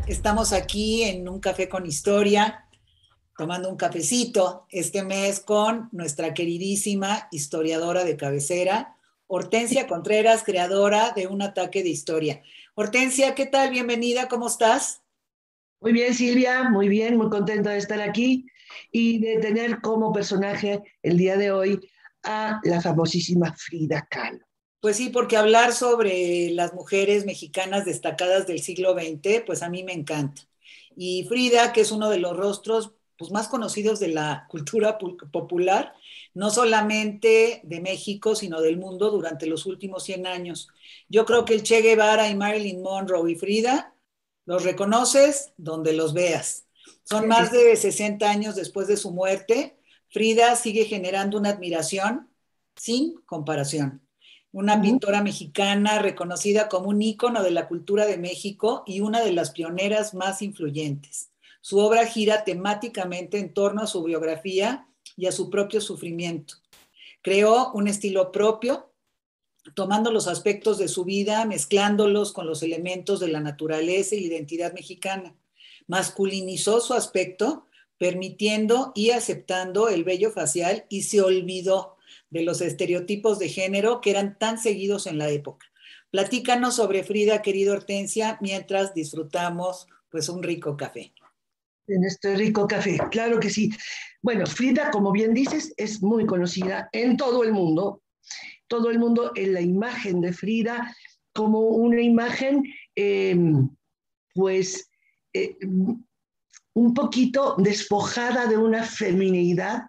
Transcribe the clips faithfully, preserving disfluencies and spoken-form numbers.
Estamos aquí en un café con historia, tomando un cafecito este mes con nuestra queridísima historiadora de cabecera, Hortensia Contreras, creadora de Un Ataque de Historia. Hortensia, ¿qué tal? Bienvenida, ¿cómo estás? Muy bien, Silvia, muy bien, muy contenta de estar aquí y de tener como personaje el día de hoy a la famosísima Frida Kahlo. Pues sí, porque hablar sobre las mujeres mexicanas destacadas del siglo veinte, pues a mí me encanta. Y Frida, que es uno de los rostros pues, más conocidos de la cultura popular, no solamente de México, sino del mundo durante los últimos cien años. Yo creo que el Che Guevara y Marilyn Monroe y Frida los reconoces donde los veas. Son más de sesenta años después de su muerte. Frida sigue generando una admiración sin comparación, una Ujú. pintora mexicana reconocida como un ícono de la cultura de México y una de las pioneras más influyentes. Su obra gira temáticamente en torno a su biografía y a su propio sufrimiento. Creó un estilo propio, tomando los aspectos de su vida, mezclándolos con los elementos de la naturaleza y la identidad mexicana. Masculinizó su aspecto, permitiendo y aceptando el vello facial y se olvidó de los estereotipos de género que eran tan seguidos en la época. Platícanos sobre Frida, querida Hortensia, mientras disfrutamos pues un rico café. En este rico café, claro que sí. Bueno, Frida, como bien dices, es muy conocida en todo el mundo. Todo el mundo en la imagen de Frida como una imagen, eh, pues, eh, un poquito despojada de una feminidad,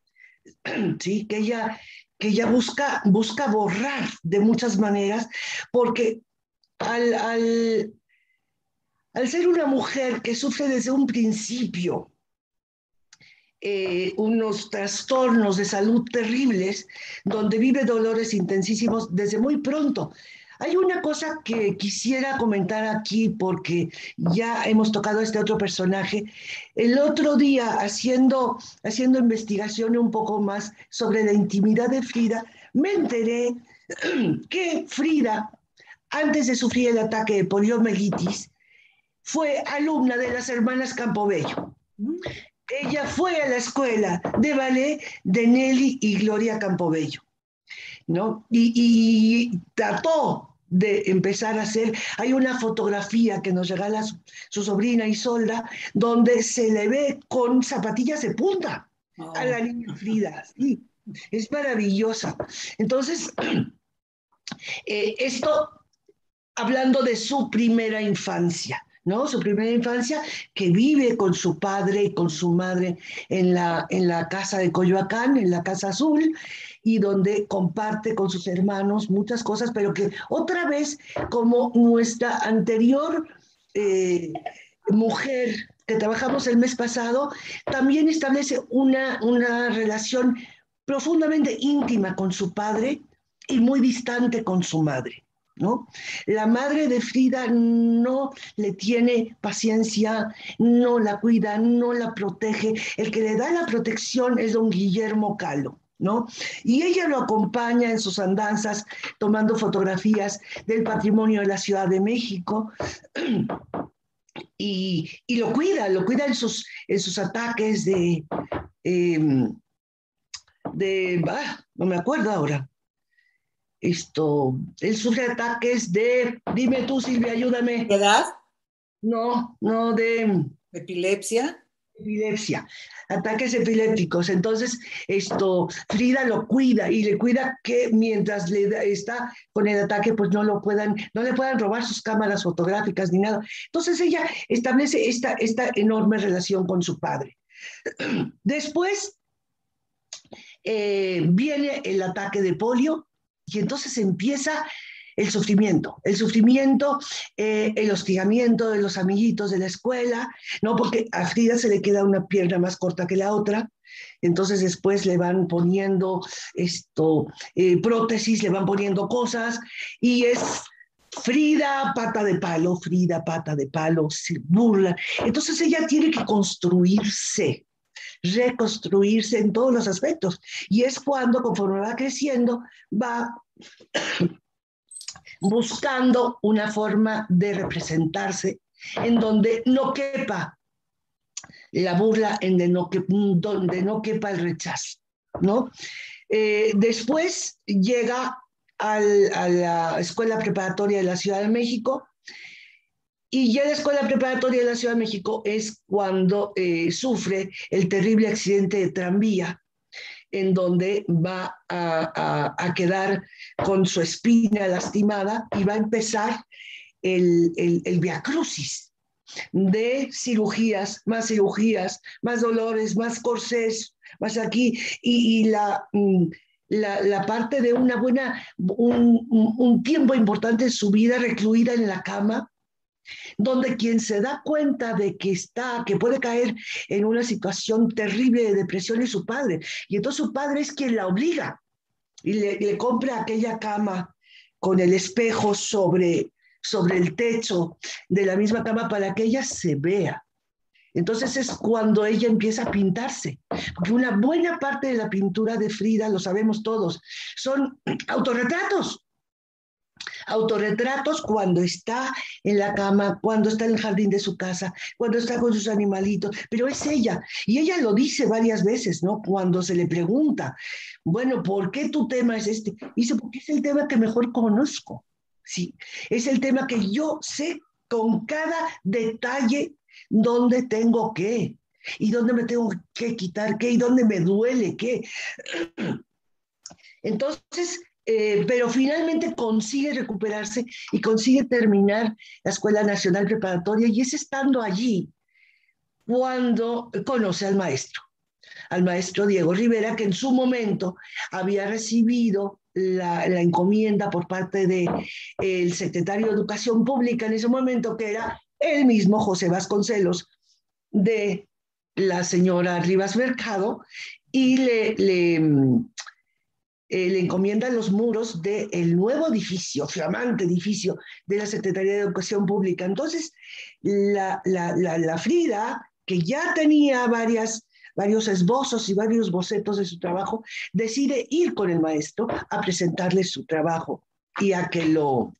¿sí? Que ella, que ella busca, busca borrar de muchas maneras, porque al, al, al ser una mujer que sufre desde un principio eh, unos trastornos de salud terribles, donde vive dolores intensísimos desde muy pronto. Hay una cosa que quisiera comentar aquí porque ya hemos tocado a este otro personaje. El otro día, haciendo, haciendo investigación un poco más sobre la intimidad de Frida, me enteré que Frida, antes de sufrir el ataque de poliomielitis, fue alumna de las hermanas Campobello. Ella fue a la escuela de ballet de Nelly y Gloria Campobello, ¿no? Y, y trató de empezar a hacer, hay una fotografía que nos regala su, su sobrina Isolda, donde se le ve con zapatillas de punta a Oh. la niña Frida, sí, es maravillosa. Entonces, eh, esto hablando de su primera infancia, ¿no? Su primera infancia que vive con su padre y con su madre en la, en la casa de Coyoacán, en la Casa Azul, y donde comparte con sus hermanos muchas cosas, pero que otra vez, como nuestra anterior eh, mujer que trabajamos el mes pasado, también establece una, una relación profundamente íntima con su padre y muy distante con su madre, ¿no? La madre de Frida no le tiene paciencia, no la cuida, no la protege. El que le da la protección es don Guillermo Calo, ¿no? Y ella lo acompaña en sus andanzas, tomando fotografías del patrimonio de la Ciudad de México. Y, y lo cuida, lo cuida en sus, en sus ataques de, eh, de ah, no me acuerdo ahora, esto, él sufre ataques de, dime tú Silvia, ayúdame, ¿Edad? no, no de ¿Epilepsia? epilepsia, ataques epilépticos. Entonces, esto, Frida lo cuida y le cuida que mientras le da, está con el ataque, pues no lo puedan, no le puedan robar sus cámaras fotográficas ni nada. Entonces ella establece esta, esta enorme relación con su padre. Después eh, viene el ataque de polio y entonces empieza el sufrimiento, el sufrimiento, eh, el hostigamiento de los amiguitos de la escuela, ¿no? Porque a Frida se le queda una pierna más corta que la otra, entonces después le van poniendo esto, eh, prótesis, le van poniendo cosas, y es Frida pata de palo, Frida pata de palo, se burla. Entonces ella tiene que construirse, reconstruirse en todos los aspectos. Y es cuando, conforme va creciendo, va buscando una forma de representarse en donde no quepa la burla, en de no que, donde no quepa el rechazo, ¿no? Eh, después llega al, a la Escuela Preparatoria de la Ciudad de México, y ya la Escuela Preparatoria de la Ciudad de México es cuando eh, sufre el terrible accidente de tranvía, en donde va a, a, a quedar con su espina lastimada y va a empezar el, el, el viacrucis de cirugías, más cirugías, más dolores, más corsés, más aquí, y, y la, la, la, parte de una buena, un, un tiempo importante en su vida recluida en la cama, donde quien se da cuenta de que está, que puede caer en una situación terrible de depresión es su padre, y entonces su padre es quien la obliga y le, le compra aquella cama con el espejo sobre, sobre el techo de la misma cama para que ella se vea. Entonces es cuando ella empieza a pintarse, porque una buena parte de la pintura de Frida, lo sabemos todos, son autorretratos. Autorretratos cuando está en la cama, cuando está en el jardín de su casa, cuando está con sus animalitos, pero es ella. Y ella lo dice varias veces, ¿no? Cuando se le pregunta, bueno, ¿por qué tu tema es este? Dice, porque es el tema que mejor conozco. Sí, es el tema que yo sé con cada detalle dónde tengo qué, y dónde me tengo que quitar qué, y dónde me duele qué. Entonces, Eh, pero finalmente consigue recuperarse y consigue terminar la Escuela Nacional Preparatoria, y es estando allí cuando conoce al maestro, al maestro Diego Rivera, que en su momento había recibido la, la encomienda por parte del de, secretario de Educación Pública en ese momento, que era el mismo José Vasconcelos, de la señora Rivas Mercado, y le... le Eh, le encomienda los muros del nuevo edificio, flamante edificio de la Secretaría de Educación Pública. Entonces, la, la, la, la Frida, que ya tenía varias, varios esbozos y varios bocetos de su trabajo, decide ir con el maestro a presentarle su trabajo y a que lo,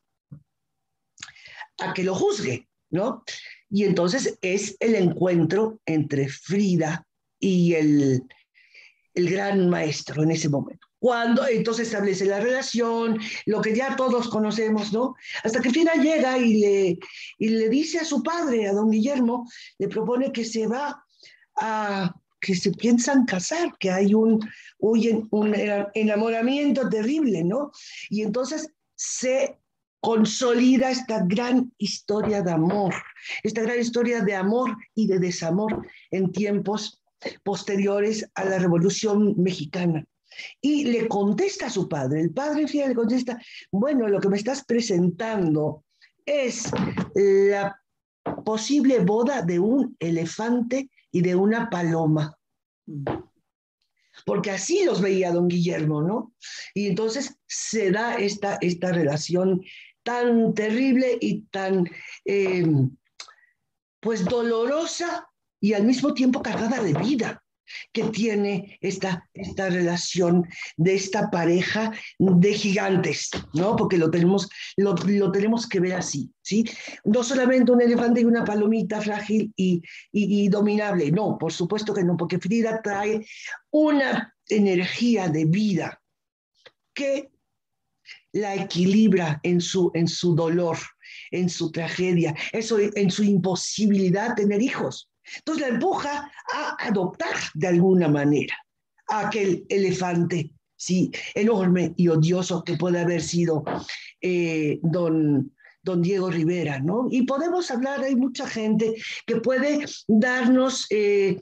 a que lo juzgue, ¿no? Y entonces es el encuentro entre Frida y el, el gran maestro en ese momento. Cuando entonces establece la relación, lo que ya todos conocemos, ¿no? Hasta que Frida llega y le, y le dice a su padre, a don Guillermo, le propone que se va a, que se piensan casar, que hay un, un, un enamoramiento terrible, ¿no? Y entonces se consolida esta gran historia de amor, esta gran historia de amor y de desamor en tiempos posteriores a la Revolución Mexicana. Y le contesta a su padre, el padre Frida le contesta, bueno, lo que me estás presentando es la posible boda de un elefante y de una paloma. Porque así los veía don Guillermo, ¿no? Y entonces se da esta, esta relación tan terrible y tan, eh, pues, dolorosa y al mismo tiempo cargada de vida que tiene esta, esta relación de esta pareja de gigantes, ¿no? Porque lo tenemos, lo, lo tenemos que ver así, ¿sí? No solamente un elefante y una palomita frágil y, y, y dominable, no, por supuesto que no, porque Frida trae una energía de vida que la equilibra en su, en su dolor, en su tragedia, eso, en su imposibilidad de tener hijos. Entonces la empuja a adoptar de alguna manera a aquel elefante, sí, enorme y odioso que puede haber sido eh, don, don Diego Rivera, ¿no? Y podemos hablar, hay mucha gente que puede darnos eh,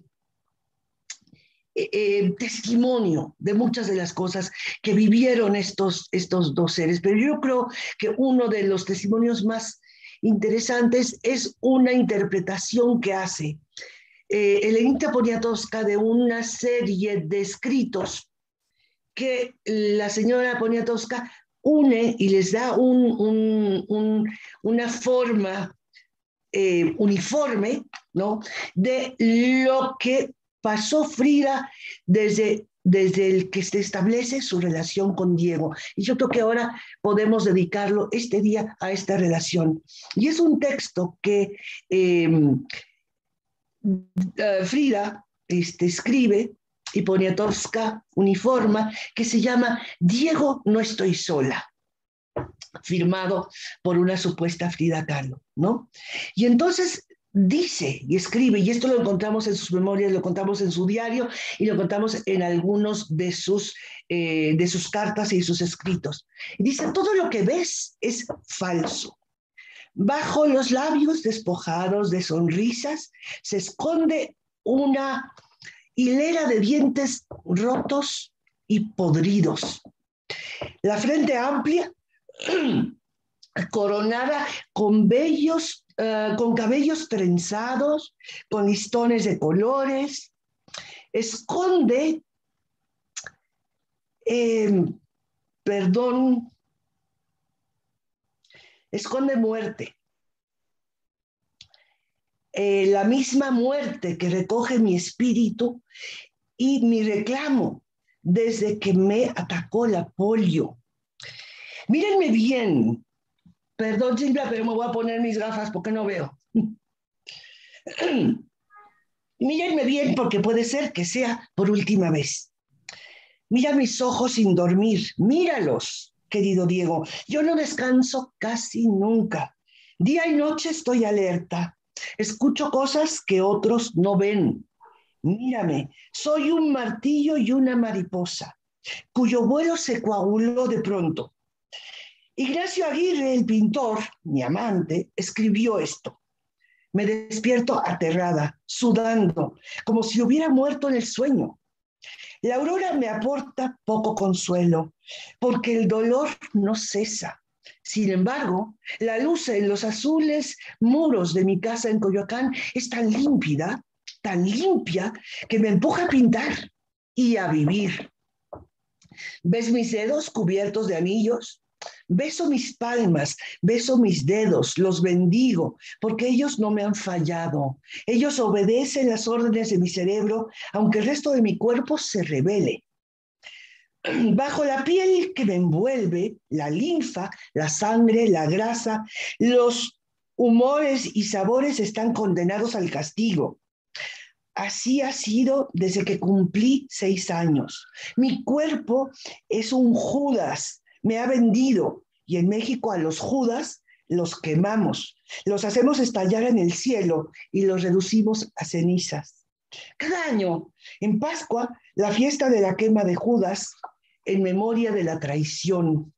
eh, testimonio de muchas de las cosas que vivieron estos, estos dos seres, pero yo creo que uno de los testimonios más interesantes es una interpretación que hace Eh, Elenita Poniatowska de una serie de escritos que la señora Poniatowska une y les da un, un, un, una forma eh, uniforme, ¿no? De lo que pasó Frida desde desde el que se establece su relación con Diego. Y yo creo que ahora podemos dedicarlo este día a esta relación. Y es un texto que eh, uh, Frida este, escribe y Poniatowska uniforma, que se llama Diego, no estoy sola, firmado por una supuesta Frida Kahlo, ¿no? Y entonces dice y escribe, y esto lo encontramos en sus memorias, lo encontramos en su diario y lo encontramos en algunos de sus, eh, de sus cartas y de sus escritos. Y dice, todo lo que ves es falso. Bajo los labios despojados de sonrisas se esconde una hilera de dientes rotos y podridos. La frente amplia, coronada con vellos, uh, con cabellos trenzados, con listones de colores, esconde, eh, perdón, esconde muerte. Eh, la misma muerte que recoge mi espíritu y mi reclamo desde que me atacó la polio. Mírenme bien. Perdón, Silvia, pero me voy a poner mis gafas porque no veo. Mírenme bien porque puede ser que sea por última vez. Mira mis ojos sin dormir. Míralos, querido Diego. Yo no descanso casi nunca. Día y noche estoy alerta. Escucho cosas que otros no ven. Mírame, soy un martillo y una mariposa, cuyo vuelo se coaguló de pronto. Ignacio Aguirre, el pintor, mi amante, escribió esto. Me despierto aterrada, sudando, como si hubiera muerto en el sueño. La aurora me aporta poco consuelo, porque el dolor no cesa. Sin embargo, la luz en los azules muros de mi casa en Coyoacán es tan límpida, tan limpia, que me empuja a pintar y a vivir. ¿Ves mis dedos cubiertos de anillos? Beso mis palmas, beso mis dedos, los bendigo, porque ellos no me han fallado. Ellos obedecen las órdenes de mi cerebro, aunque el resto de mi cuerpo se rebele. Bajo la piel que me envuelve, la linfa, la sangre, la grasa, los humores y sabores están condenados al castigo. Así ha sido desde que cumplí seis años. Mi cuerpo es un Judas, me ha vendido, y en México a los Judas los quemamos, los hacemos estallar en el cielo y los reducimos a cenizas. Cada año, en Pascua, la fiesta de la quema de Judas, en memoria de la traición.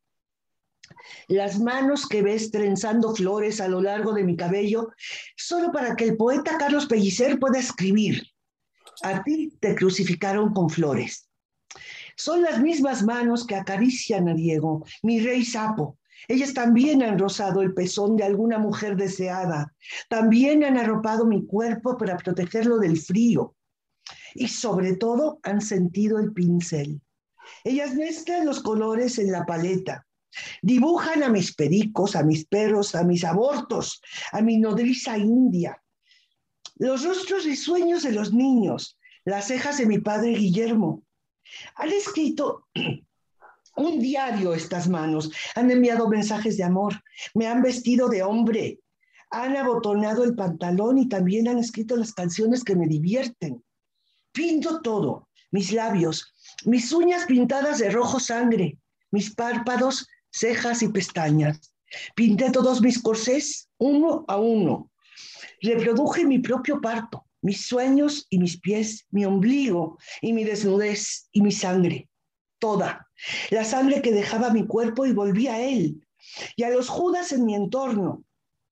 Las manos que ves trenzando flores a lo largo de mi cabello, solo para que el poeta Carlos Pellicer pueda escribir. A ti te crucificaron con flores. Son las mismas manos que acarician a Diego, mi rey sapo. Ellas también han rozado el pezón de alguna mujer deseada. También han arropado mi cuerpo para protegerlo del frío. Y sobre todo han sentido el pincel. Ellas mezclan los colores en la paleta. Dibujan a mis pericos, a mis perros, a mis abortos, a mi nodriza india. Los rostros risueños de los niños, las cejas de mi padre Guillermo. Han escrito un diario estas manos, han enviado mensajes de amor, me han vestido de hombre, han abotonado el pantalón y también han escrito las canciones que me divierten. Pinto todo, mis labios, mis uñas pintadas de rojo sangre, mis párpados, cejas y pestañas. Pinté todos mis corsés uno a uno. Reproduje mi propio parto, mis sueños y mis pies, mi ombligo y mi desnudez y mi sangre. Toda. La sangre que dejaba mi cuerpo y volvía a él. Y a los Judas en mi entorno.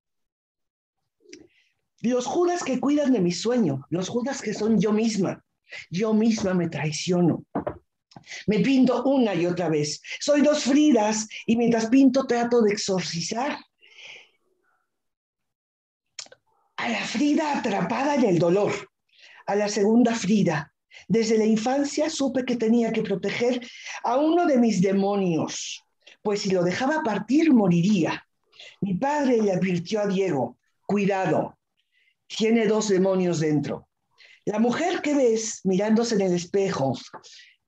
Los Judas que cuidan de mi sueño. Los Judas que son yo misma. Yo misma me traiciono. Me pinto una y otra vez. Soy dos Fridas y mientras pinto trato de exorcizar a la Frida atrapada en el dolor, a la segunda Frida. Desde la infancia supe que tenía que proteger a uno de mis demonios, pues si lo dejaba partir moriría. Mi padre le advirtió a Diego, cuidado, tiene dos demonios dentro. La mujer que ves mirándose en el espejo,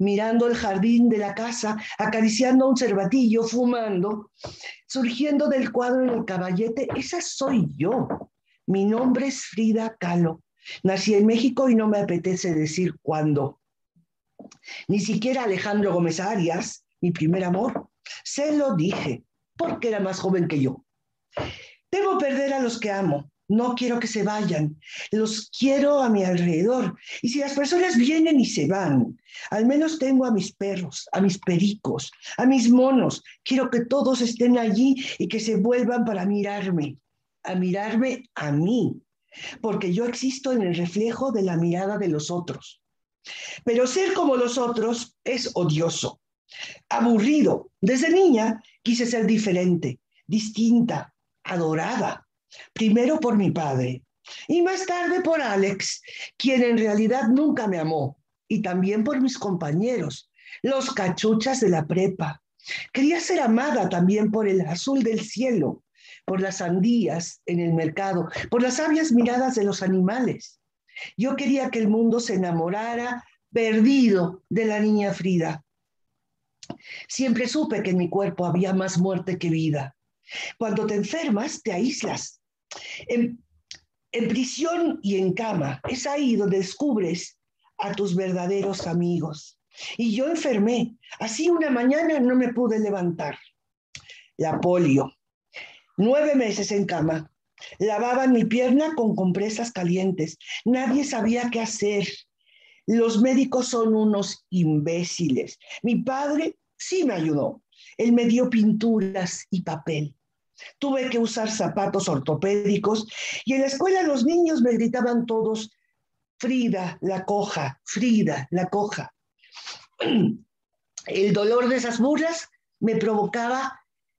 mirando el jardín de la casa, acariciando a un cervatillo, fumando, surgiendo del cuadro en el caballete. Esa soy yo. Mi nombre es Frida Kahlo. Nací en México y no me apetece decir cuándo. Ni siquiera Alejandro Gómez Arias, mi primer amor, se lo dije, porque era más joven que yo. Debo perder a los que amo. No quiero que se vayan. Los quiero a mi alrededor. Y si las personas vienen y se van, al menos tengo a mis perros, a mis pericos, a mis monos. Quiero que todos estén allí y que se vuelvan para mirarme, a mirarme a mí, porque yo existo en el reflejo de la mirada de los otros. Pero ser como los otros es odioso, aburrido. Desde niña quise ser diferente, distinta, adorada. Primero por mi padre y más tarde por Alex, quien en realidad nunca me amó, y también por mis compañeros, los cachuchas de la prepa. Quería ser amada también por el azul del cielo, por las sandías en el mercado, por las sabias miradas de los animales. Yo quería que el mundo se enamorara perdido de la niña Frida. Siempre supe que en mi cuerpo había más muerte que vida. Cuando te enfermas, te aíslas. En, en prisión y en cama, es ahí donde descubres a tus verdaderos amigos. Y yo enfermé. Así una mañana no me pude levantar. La polio. Nueve meses en cama. Lavaban mi pierna con compresas calientes. Nadie sabía qué hacer. Los médicos son unos imbéciles. Mi padre sí me ayudó. Él me dio pinturas y papel. Tuve que usar zapatos ortopédicos y en la escuela los niños me gritaban todos, Frida la coja, Frida la coja. El dolor de esas burlas me provocaba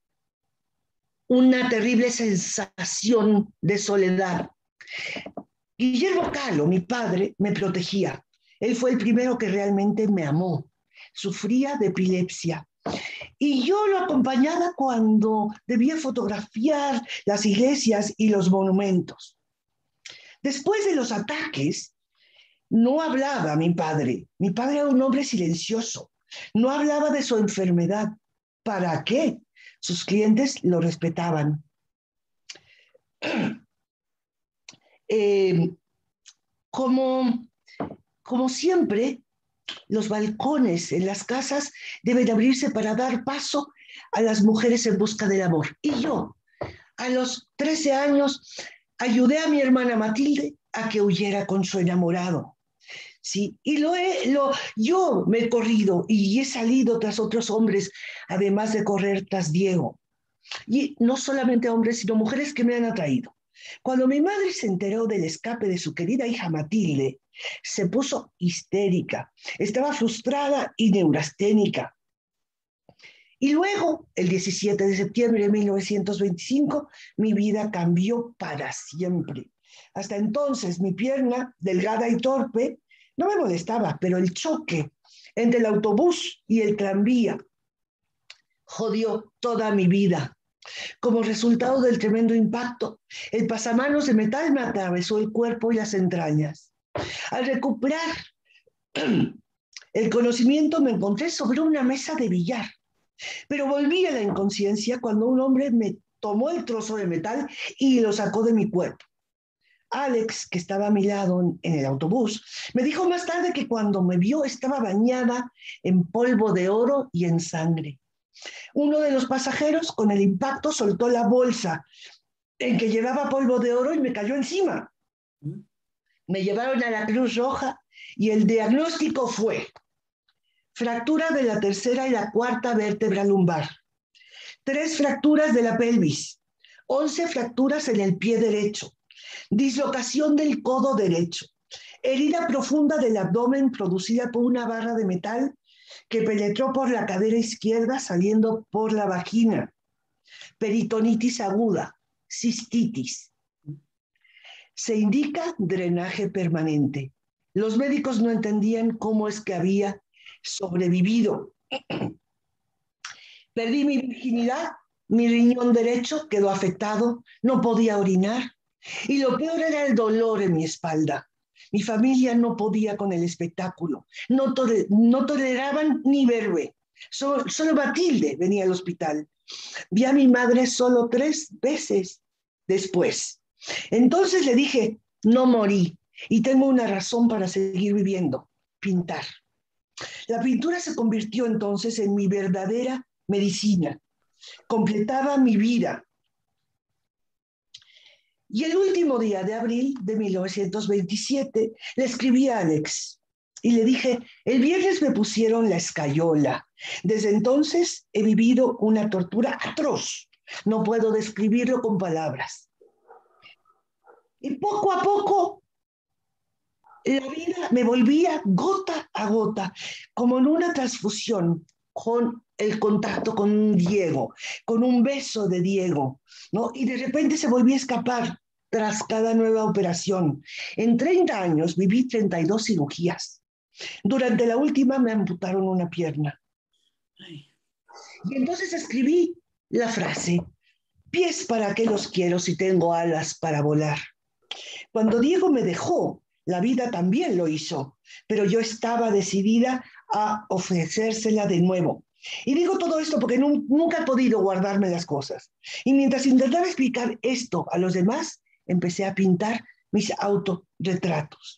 una terrible sensación de soledad. Guillermo Kahlo, mi padre, me protegía. Él fue el primero que realmente me amó. Sufría de epilepsia. Y yo lo acompañaba cuando debía fotografiar las iglesias y los monumentos. Después de los ataques, no hablaba mi padre. Mi padre era un hombre silencioso. No hablaba de su enfermedad. ¿Para qué? Sus clientes lo respetaban. Eh, como, como siempre, los balcones en las casas deben abrirse para dar paso a las mujeres en busca del amor. Y yo, a los trece años, ayudé a mi hermana Matilde a que huyera con su enamorado. Sí, y lo he, lo, yo me he corrido y he salido tras otros hombres, además de correr tras Diego. Y no solamente hombres, sino mujeres que me han atraído. Cuando mi madre se enteró del escape de su querida hija Matilde, se puso histérica, estaba frustrada y neurasténica. Y luego, el diecisiete de septiembre de mil novecientos veinticinco, mi vida cambió para siempre. Hasta entonces, mi pierna, delgada y torpe, no me molestaba, pero el choque entre el autobús y el tranvía jodió toda mi vida. Como resultado del tremendo impacto, el pasamanos de metal me atravesó el cuerpo y las entrañas. Al recuperar el conocimiento me encontré sobre una mesa de billar, pero volví a la inconsciencia cuando un hombre me tomó el trozo de metal y lo sacó de mi cuerpo. Alex, que estaba a mi lado en el autobús, me dijo más tarde que cuando me vio estaba bañada en polvo de oro y en sangre. Uno de los pasajeros, con el impacto, soltó la bolsa en que llevaba polvo de oro y me cayó encima. Me llevaron a la Cruz Roja y el diagnóstico fue fractura de la tercera y la cuarta vértebra lumbar, tres fracturas de la pelvis, once fracturas en el pie derecho, dislocación del codo derecho, herida profunda del abdomen producida por una barra de metal que penetró por la cadera izquierda saliendo por la vagina, peritonitis aguda, cistitis. Se indica drenaje permanente. Los médicos no entendían cómo es que había sobrevivido. Perdí mi virginidad, mi riñón derecho quedó afectado, no podía orinar y lo peor era el dolor en mi espalda. Mi familia no podía con el espectáculo, no, tole, no toleraban ni verme. Solo, solo Matilde venía al hospital. Vi a mi madre solo tres veces después. Entonces le dije, no morí y tengo una razón para seguir viviendo, pintar. La pintura se convirtió entonces en mi verdadera medicina, completaba mi vida. Y el último día de abril de mil novecientos veintisiete le escribí a Alex y le dije, el viernes me pusieron la escayola. Desde entonces he vivido una tortura atroz. No puedo describirlo con palabras. Y poco a poco la vida me volvía gota a gota, como en una transfusión, con el contacto con Diego, con un beso de Diego, ¿no? Y de repente se volvía a escapar tras cada nueva operación. En treinta años viví treinta y dos cirugías. Durante la última me amputaron una pierna. Y entonces escribí la frase, pies para qué los quiero si tengo alas para volar. Cuando Diego me dejó, la vida también lo hizo, pero yo estaba decidida a ofrecérsela de nuevo. Y digo todo esto porque no, nunca he podido guardarme las cosas. Y mientras intentaba explicar esto a los demás, empecé a pintar mis autorretratos.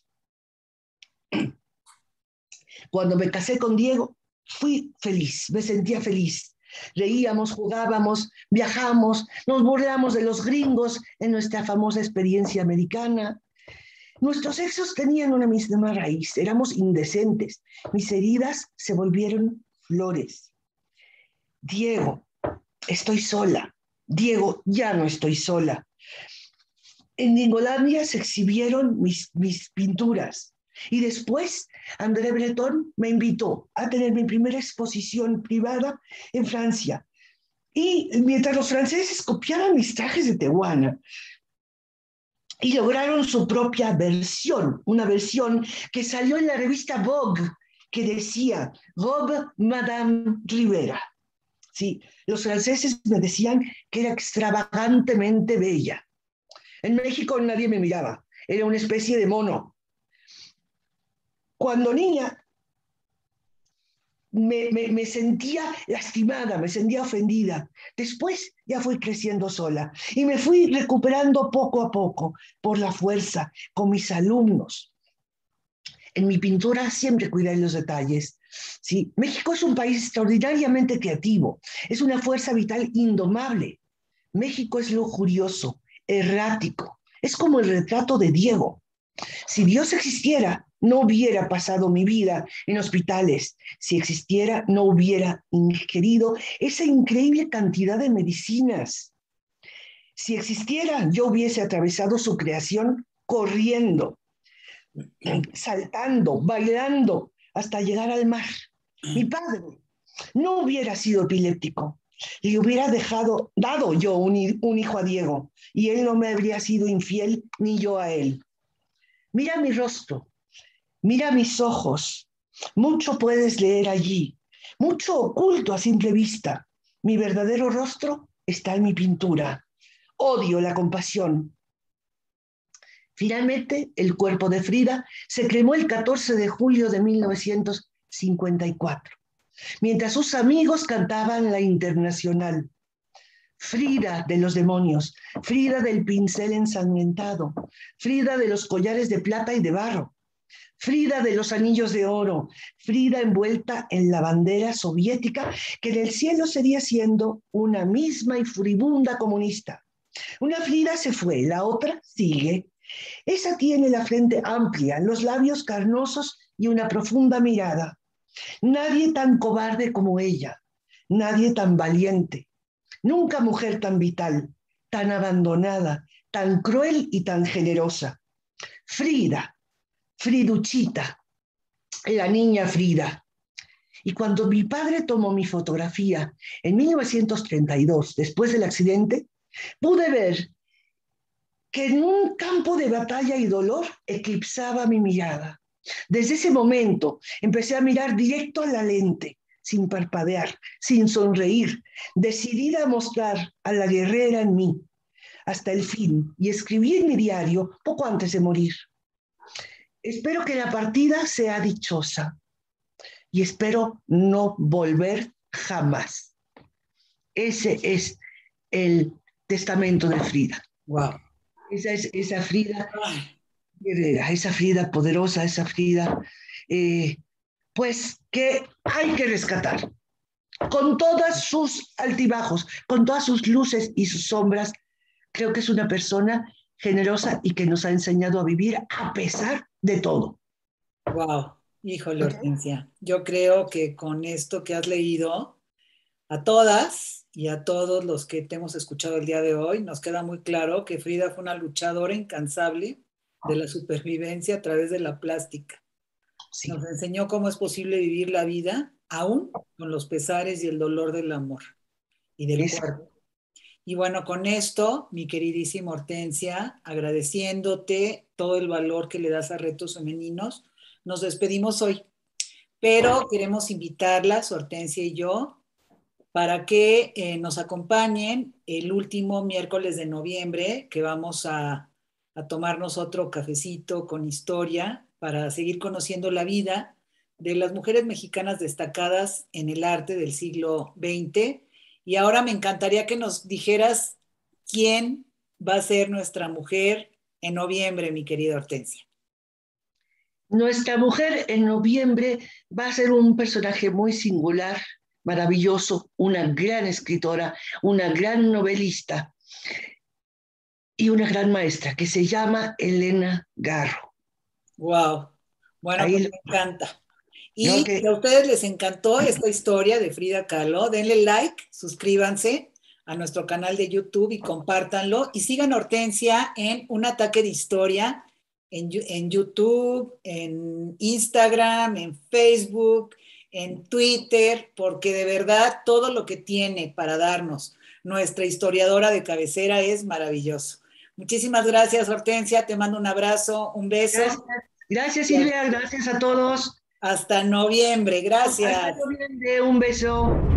Cuando me casé con Diego, fui feliz, me sentía feliz. Reíamos, jugábamos, viajamos, nos burlamos de los gringos en nuestra famosa experiencia americana. Nuestros sexos tenían una misma raíz, éramos indecentes. Mis heridas se volvieron flores. Diego, estoy sola. Diego, ya no estoy sola. En Gringolandia se exhibieron mis, mis pinturas. Y después André Breton me invitó a tener mi primera exposición privada en Francia. Y mientras los franceses copiaban mis trajes de tehuana y lograron su propia versión, una versión que salió en la revista Vogue, que decía Robe Madame Rivera. Sí, los franceses me decían que era extravagantemente bella. En México nadie me miraba, era una especie de mono. Cuando niña me, me, me sentía lastimada, me sentía ofendida. Después ya fui creciendo sola y me fui recuperando poco a poco por la fuerza con mis alumnos. En mi pintura siempre cuidé los detalles. Sí, México es un país extraordinariamente creativo, es una fuerza vital indomable. México es lujurioso, errático, es como el retrato de Diego. Si Dios existiera, no hubiera pasado mi vida en hospitales. Si existiera, no hubiera ingerido esa increíble cantidad de medicinas. Si existiera, yo hubiese atravesado su creación corriendo, saltando, bailando, hasta llegar al mar. Mi padre no hubiera sido epiléptico. Le hubiera dejado, dado yo un, un hijo a Diego, y él no me habría sido infiel, ni yo a él. Mira mi rostro, mira mis ojos, mucho puedes leer allí, mucho oculto a simple vista. Mi verdadero rostro está en mi pintura. Odio la compasión. Finalmente, el cuerpo de Frida se cremó el catorce de julio de mil novecientos cincuenta y cuatro, mientras sus amigos cantaban la Internacional. Frida de los demonios, Frida del pincel ensangrentado, Frida de los collares de plata y de barro, Frida de los anillos de oro, Frida envuelta en la bandera soviética que en el cielo sería siendo una misma y furibunda comunista. Una Frida se fue, la otra sigue. Esa tiene la frente amplia, los labios carnosos y una profunda mirada. Nadie tan cobarde como ella, nadie tan valiente. Nunca mujer tan vital, tan abandonada, tan cruel y tan generosa. Frida, Friduchita, la niña Frida. Y cuando mi padre tomó mi fotografía en mil novecientos treinta y dos, después del accidente, pude ver que en un campo de batalla y dolor eclipsaba mi mirada. Desde ese momento empecé a mirar directo a la lente, sin parpadear, sin sonreír, decidida a mostrar a la guerrera en mí hasta el fin, y escribí en mi diario poco antes de morir. espero que la partida sea dichosa y espero no volver jamás. Ese es el testamento de Frida. Wow. Esa es esa Frida guerrera, esa Frida poderosa, esa Frida, eh, pues que hay que rescatar. Con todas sus altibajos, con todas sus luces y sus sombras, creo que es una persona generosa y que nos ha enseñado a vivir a pesar de todo. Wow. Híjole, ¿Okay? Hortensia. Yo creo que con esto que has leído, a todas y a todos los que te hemos escuchado el día de hoy, nos queda muy claro que Frida fue una luchadora incansable de la supervivencia a través de la plástica. Sí. Nos enseñó cómo es posible vivir la vida aún con los pesares y el dolor del amor y del Esa. cuerpo. Y bueno, con esto, mi queridísima Hortensia, agradeciéndote todo el valor que le das a Retos Femeninos, nos despedimos hoy, pero queremos invitarlas, Hortensia y yo, para que eh, nos acompañen el último miércoles de noviembre, que vamos a, a tomarnos otro cafecito con historia para seguir conociendo la vida de las mujeres mexicanas destacadas en el arte del siglo veinte. Y ahora me encantaría que nos dijeras quién va a ser nuestra mujer en noviembre, mi querida Hortensia. Nuestra mujer en noviembre va a ser un personaje muy singular, maravilloso, una gran escritora, una gran novelista y una gran maestra que se llama Elena Garro. Wow. Bueno, pues Ahí, me encanta. ¿no? Y si Que, a ustedes les encantó esta historia de Frida Kahlo, denle like, suscríbanse a nuestro canal de YouTube y compártanlo. Y sigan a Hortensia en Un Ataque de Historia en, en YouTube, en Instagram, en Facebook, en Twitter, porque de verdad todo lo que tiene para darnos nuestra historiadora de cabecera es maravilloso. Muchísimas gracias, Hortensia. Te mando un abrazo, un beso. gracias, gracias Silvia, gracias a todos. Hasta noviembre. Gracias. Hasta noviembre, un beso.